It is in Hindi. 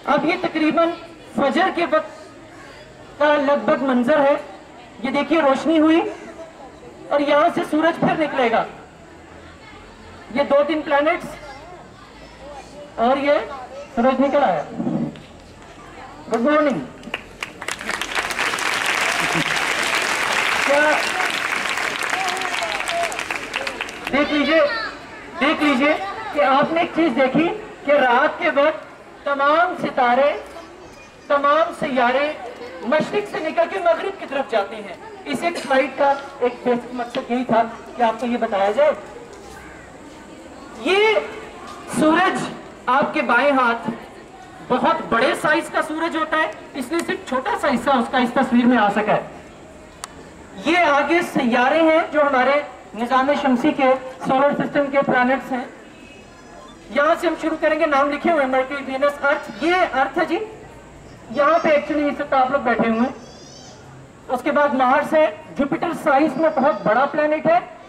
अब ये तकरीबन फजर के वक्त का लगभग मंजर है। ये देखिए रोशनी हुई और यहां से सूरज फिर निकलेगा। ये 2-3 प्लैनेट्स और ये सूरज निकल आया। Good morning. क्या देख लीजिए कि आपने एक चीज देखी कि रात के वक्त तमाम सितारे, तमाम सैयारे मशरिक से निकल के मगरिब की तरफ जाते हैं। इस एक स्लाइड का एक बेसिक मकसद यही था कि आपको ये बताया जाए। ये सूरज आपके बाएं हाथ बहुत बड़े साइज का सूरज होता है, इसलिए सिर्फ छोटा सा हिस्सा उसका इस तस्वीर में आ सका है। ये आगे सैयारे हैं जो हमारे निजाम शमसी के सोलर सिस्टम के प्लैनेट्स हैं। यहां से हम शुरू करेंगे। नाम लिखे हुए मरकरी, वीनस, अर्थ। ये अर्थ है जी, यहाँ पे एक्चुअली इस वक्त आप लोग बैठे हुए हैं। उसके बाद मार्स है, जुपिटर साइज में बहुत बड़ा प्लैनेट है।